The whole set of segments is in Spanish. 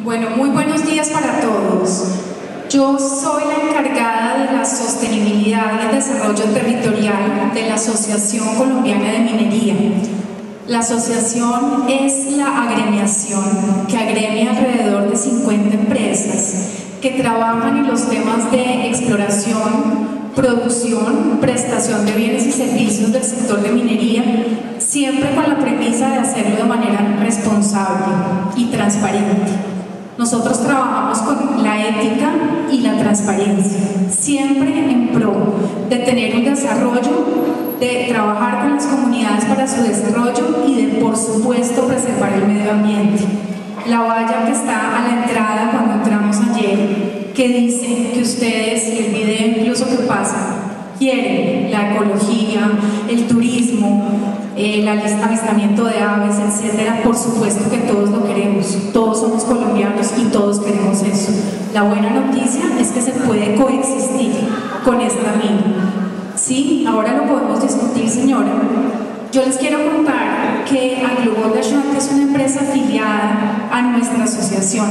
Bueno, muy buenos días para todos. Yo soy la encargada de la sostenibilidad y el desarrollo territorial de la Asociación Colombiana de Minería. La asociación es la agremiación que agremia alrededor de 50 empresas que trabajan en los temas de exploración, producción, prestación de bienes y servicios del sector de minería, siempre con la premisa de hacerlo de manera responsable y transparente. Nosotros trabajamos con la ética y la transparencia, siempre en pro de tener un desarrollo, de trabajar con las comunidades para su desarrollo y de, por supuesto, preservar el medio ambiente. La valla que está a la entrada cuando entramos ayer, que dice que ustedes, y el video incluso que pasa, quieren la ecología, el turismo, el avistamiento de aves, etcétera. Por supuesto que todos lo queremos, todos somos colombianos y todos queremos eso. La buena noticia es que se puede coexistir con esta mina. Sí, ahora lo podemos discutir, señora. Yo les quiero contar que AngloGold Ashanti es una empresa afiliada a nuestra asociación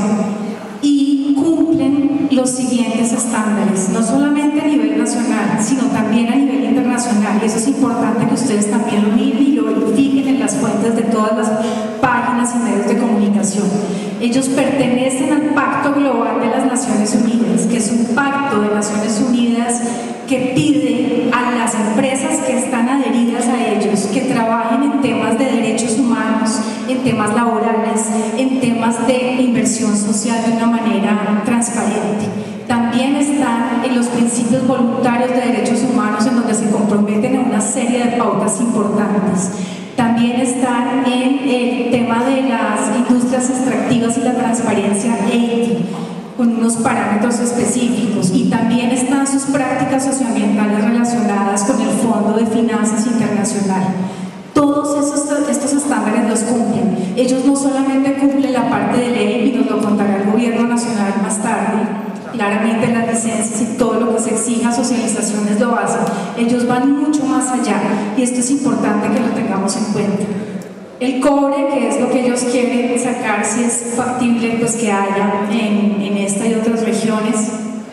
y cumplen los siguientes estándares, no solamente a nivel nacional, sino también a nivel internacional, y eso es importante que ustedes también lo miren y lo verifiquen en las fuentes de todas las páginas y medios de comunicación. Ellos pertenecen al Pacto Global de las Naciones Unidas, que es un pacto de Naciones Unidas que pide a las empresas que están adheridas a ellos que trabajen en temas de derechos humanos, en temas laborales, en temas de inversión social de una manera transparente. También están en los principios voluntarios de derechos humanos, en donde se comprometen a una serie de pautas importantes. También están en el tema de las industrias extractivas y la transparencia ética, con unos parámetros específicos, y también están sus prácticas socioambientales relacionadas con el Fondo de Finanzas Internacional. Todos estos estándares los cumplen. Ellos no solamente cumplen la parte de ley, y nos lo contará el gobierno nacional más tarde, claramente las licencias y todo lo que se exija, socializaciones lo hacen. Ellos van mucho más allá, y esto es importante que lo tengamos en cuenta. El cobre, que es lo que ellos quieren sacar, si es factible pues que haya en esta y otras regiones,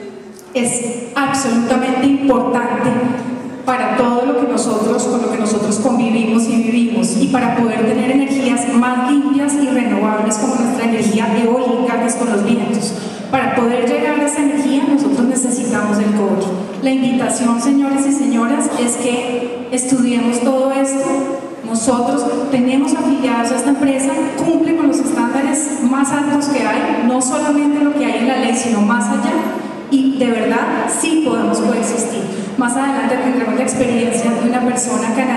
es absolutamente importante para todo lo que nosotros, con lo que nosotros convivimos y vivimos, y para poder tener energías más limpias y renovables como nuestra energía eólica, que es con los vientos. Para poder llegar a esa energía nosotros necesitamos el cobre. La invitación, señores y señoras, es que estudiemos todo esto. Nosotros tenemos afiliados a esta empresa, cumple con los estándares más altos que hay, no solamente lo que hay en la ley, sino más allá, y de verdad sí podemos coexistir. Más adelante tendremos la experiencia de una persona canadiense